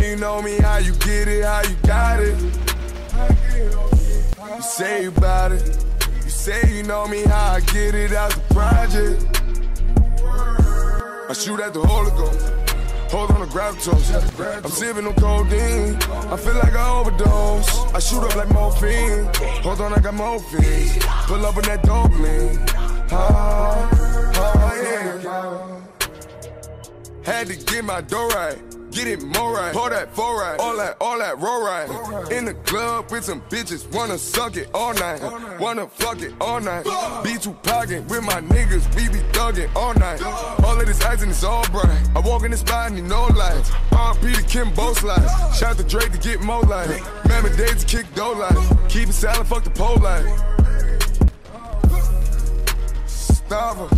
say you know me, how you get it, how you got it. You say you bout it. You say you know me, how I get it out the project. I shoot at the Holy Ghost. Hold on to gravitas. I'm sipping on codeine. I feel like I overdose. I shoot up like morphine. Hold on, I got morphine. Pull up in that dope lean. Yeah. Had to get my dough right. Get it more right. Pour that four right. All that roll right. In the club with some bitches. Wanna suck it all night. Wanna fuck it all night. Be too pocket with my niggas. We be thugging all night. All of this ice and it's all bright. I walk in the spot and need no lights. R.P. to Kim both slides. Shout to Drake to get more light. Mammoth days to kick dough light. Keep it silent, fuck the pole light. Mustafa.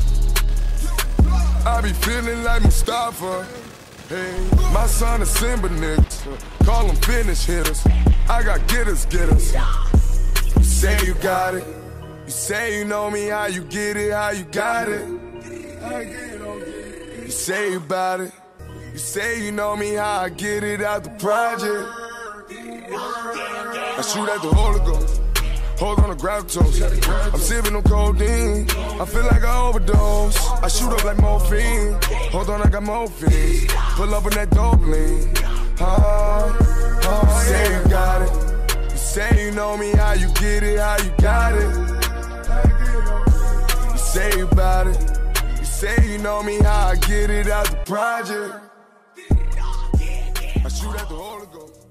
I be feeling like Mustafa. Hey, my son is Simba niggas. Call them finish hitters. I got getters. You say you got it. You say you know me, how you get it, how you got it. You say you bout it. You say you know me, how I get it out the project. I shoot at the Holy Ghost. Hold on to gravitas. I'm sipping on codeine. I feel like I overdose. I shoot up like morphine. Hold on, I got morphine. Pull up in that dope lean. You say you got it. You say you know me, how you get it, how you got it. You say you bout it. You say you know me, how I get it out the project. I shoot at the Holy Ghost.